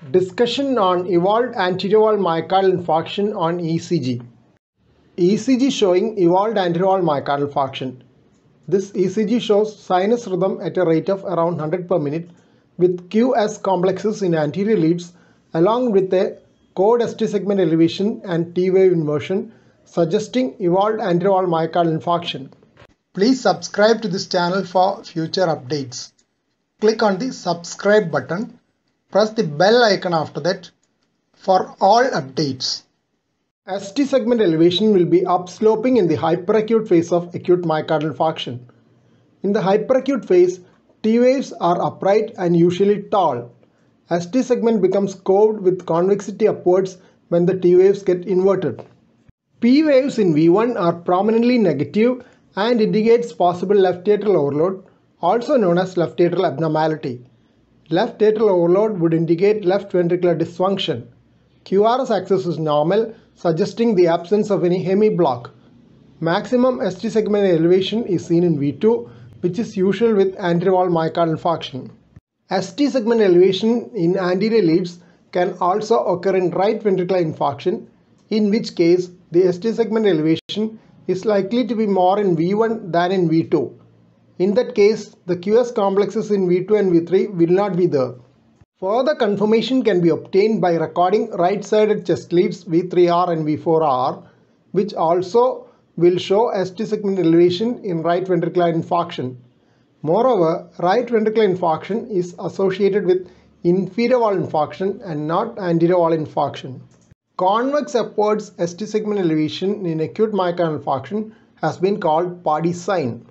Discussion on evolved anterior myocardial infarction on ECG. ECG showing evolved anterior myocardial infarction. This ECG shows sinus rhythm at a rate of around 100 per minute with QS complexes in anterior leads along with a chord ST segment elevation and T wave inversion suggesting evolved anterior myocardial infarction. Please subscribe to this channel for future updates. Click on the subscribe button. Press the bell icon after that for all updates. ST segment elevation will be upsloping in the hyperacute phase of acute myocardial infarction. In the hyperacute phase, T waves are upright and usually tall. ST segment becomes curved with convexity upwards when the T waves get inverted. P waves in V1 are prominently negative and indicates possible left atrial overload, also known as left atrial abnormality. Left atrial overload would indicate left ventricular dysfunction. QRS axis is normal, suggesting the absence of any hemiblock. Maximum ST segment elevation is seen in V2, which is usual with anterior myocardial infarction. ST segment elevation in anterior leads can also occur in right ventricular infarction, in which case the ST segment elevation is likely to be more in V1 than in V2. In that case, the QS complexes in V2 and V3 will not be there. Further confirmation can be obtained by recording right-sided chest leads V3R and V4R, which also will show ST segment elevation in right ventricular infarction. Moreover, right ventricular infarction is associated with inferior wall infarction and not anterior wall infarction. Convex upwards ST segment elevation in acute myocardial infarction has been called Paddy sign.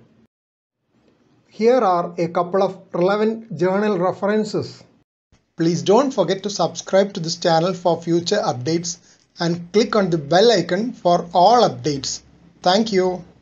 Here are a couple of relevant journal references. Please don't forget to subscribe to this channel for future updates and click on the bell icon for all updates. Thank you.